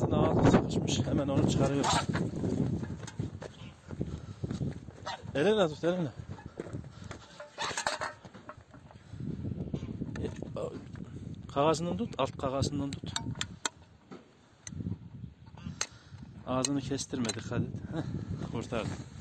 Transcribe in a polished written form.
kağızın ağzı sıkışmış. Hemen onu çıkarıyoruz. Eline tut, eline. Kağızından tut, alt kağızından tut. Ağzını kestirme, dikkat et. Kurtardım.